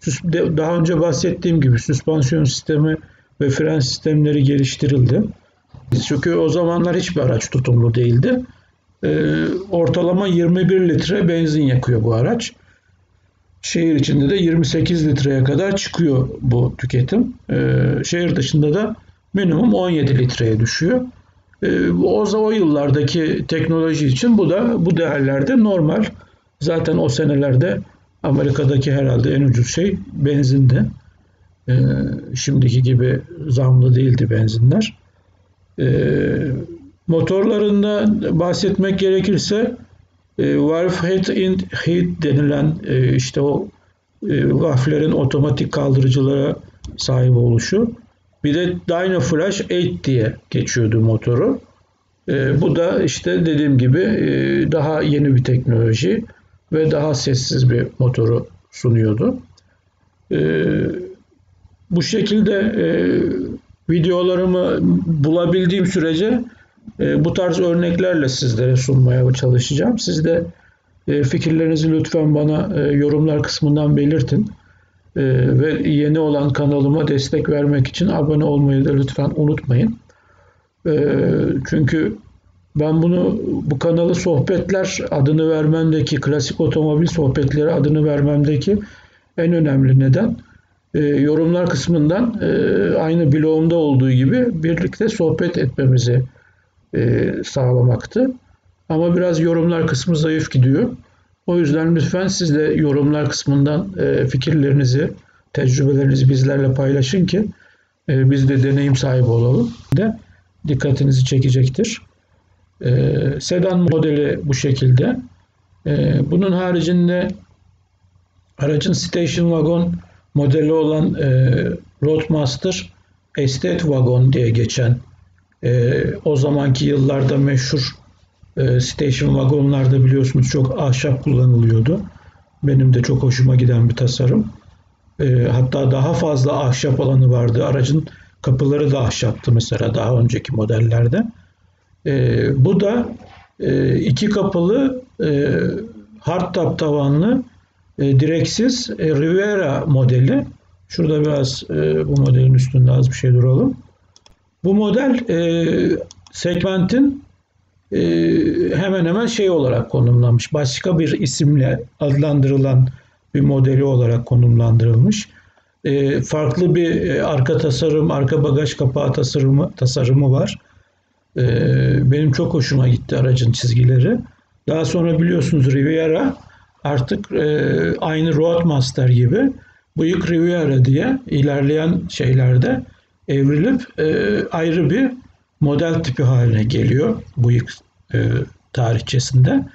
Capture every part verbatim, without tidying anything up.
Daha önce bahsettiğim gibi süspansiyon sistemi ve fren sistemleri geliştirildi. Çünkü o zamanlar hiçbir araç tutumlu değildi. Ee, ortalama yirmi bir litre benzin yakıyor bu araç. Şehir içinde de yirmi sekiz litreye kadar çıkıyor bu tüketim. Ee, şehir dışında da minimum on yedi litreye düşüyor. Ee, o, o yıllardaki teknoloji için bu da bu değerlerde normal. Zaten o senelerde Amerika'daki herhalde en ucuz şey benzindi. Ee, şimdiki gibi zamlı değildi benzinler. Ee, motorlarında bahsetmek gerekirse e, valve head in head denilen e, işte o e, valflerin otomatik kaldırıcılara sahip oluşu. Bir de Dynaflash sekiz diye geçiyordu motoru. E, bu da işte dediğim gibi e, daha yeni bir teknoloji ve daha sessiz bir motoru sunuyordu. E, bu şekilde e, videolarımı bulabildiğim sürece e, bu tarz örneklerle sizlere sunmaya çalışacağım. Siz de e, fikirlerinizi lütfen bana e, yorumlar kısmından belirtin. E, ve yeni olan kanalıma destek vermek için abone olmayı da lütfen unutmayın. E, çünkü ben bunu bu kanalı sohbetler adını vermemdeki, klasik otomobil sohbetleri adını vermemdeki en önemli neden e, yorumlar kısmından e, aynı blogumda olduğu gibi birlikte sohbet etmemizi e, sağlamaktı. Ama biraz yorumlar kısmı zayıf gidiyor. O yüzden lütfen siz de yorumlar kısmından e, fikirlerinizi, tecrübelerinizi bizlerle paylaşın ki e, biz de deneyim sahibi olalım. De dikkatinizi çekecektir. E, sedan modeli bu şekilde. E, bunun haricinde aracın station wagon modeli olan e, Roadmaster Estate Wagon diye geçen e, o zamanki yıllarda meşhur e, station wagonlarda biliyorsunuz çok ahşap kullanılıyordu. Benim de çok hoşuma giden bir tasarım. E, hatta daha fazla ahşap alanı vardı. Aracın kapıları da ahşaptı mesela daha önceki modellerde. E, bu da e, iki kapılı e, hardtop tavanlı e, direksiz e, Riviera modeli. Şurada biraz e, bu modelin üstünde az bir şey duralım. Bu model e, segmentin e, hemen hemen şey olarak konumlanmış. Başka bir isimle adlandırılan bir modeli olarak konumlandırılmış. E, farklı bir e, arka tasarım, arka bagaj kapağı tasarımı, tasarımı var. E, benim çok hoşuma gitti aracın çizgileri. Daha sonra biliyorsunuz Riviera artık e, aynı Roadmaster gibi Buick Riviera diye ilerleyen şeylerde evrilip e, ayrı bir model tipi haline geliyor Buick e, tarihçesinde.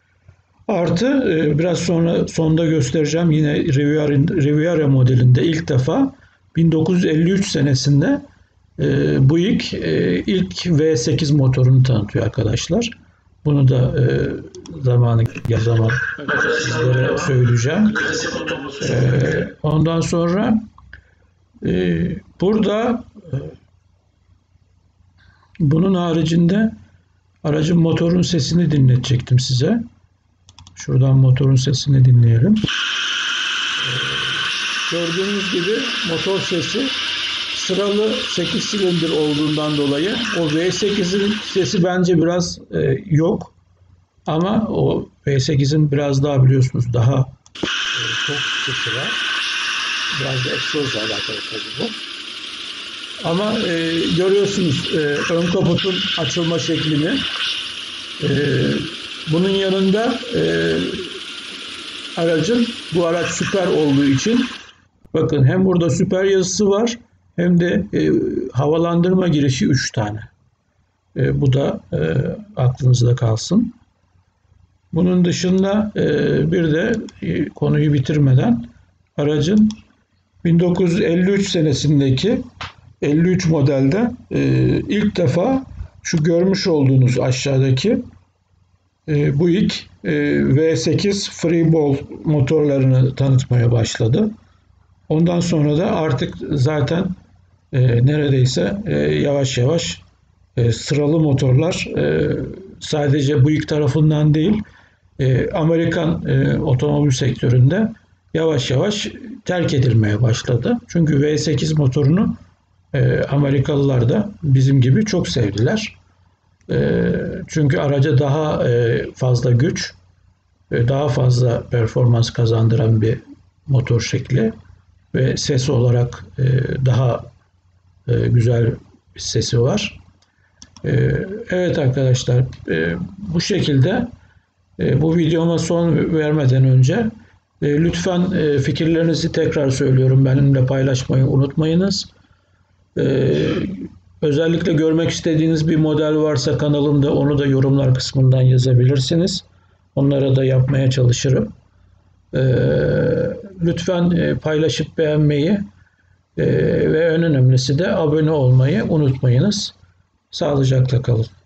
Artı e, biraz sonra sonda göstereceğim yine Riviera, Riviera modelinde ilk defa bin dokuz yüz elli üç senesinde e, Buick e, ilk V sekiz motorunu tanıtıyor arkadaşlar. Bunu da e, zamanı ya zaman sizlere söyleyeceğim. E, ondan sonra e, burada e, bunun haricinde aracın motorun sesini dinletecektim size. Şuradan motorun sesini dinleyelim. E, gördüğünüz gibi motor sesi sıralı sekiz silindir olduğundan dolayı o V sekizin sesi bence biraz e, yok. Ama o V sekizin biraz daha biliyorsunuz daha e, tok sesi var. Biraz da egzozla alakalı tabii bu. Ama e, görüyorsunuz e, ön kaputun açılma şeklini. E, bunun yanında e, aracın bu araç süper olduğu için bakın hem burada süper yazısı var hem de e, havalandırma girişi üç tane. E, bu da e, aklınızda kalsın. Bunun dışında e, bir de e, konuyu bitirmeden aracın bin dokuz yüz elli üç senesindeki elli üç modelde e, ilk defa şu görmüş olduğunuz aşağıdaki e, Buick e, V sekiz Freeball motorlarını tanıtmaya başladı. Ondan sonra da artık zaten e, neredeyse e, yavaş yavaş e, sıralı motorlar e, sadece Buick tarafından değil e, Amerikan e, otomobil sektöründe yavaş yavaş terk edilmeye başladı. Çünkü V sekiz motorunu e, Amerikalılar da bizim gibi çok sevdiler. E, çünkü araca daha e, fazla güç, e, daha fazla performans kazandıran bir motor şekli ve ses olarak e, daha e, güzel bir sesi var. E, evet arkadaşlar, e, bu şekilde e, bu videoma son vermeden önce e, lütfen e, fikirlerinizi tekrar söylüyorum, benimle paylaşmayı unutmayınız. E, özellikle görmek istediğiniz bir model varsa kanalımda, onu da yorumlar kısmından yazabilirsiniz. Onlara da yapmaya çalışırım. E, lütfen e, paylaşıp beğenmeyi e, ve en önemlisi de abone olmayı unutmayınız. Sağlıcakla kalın.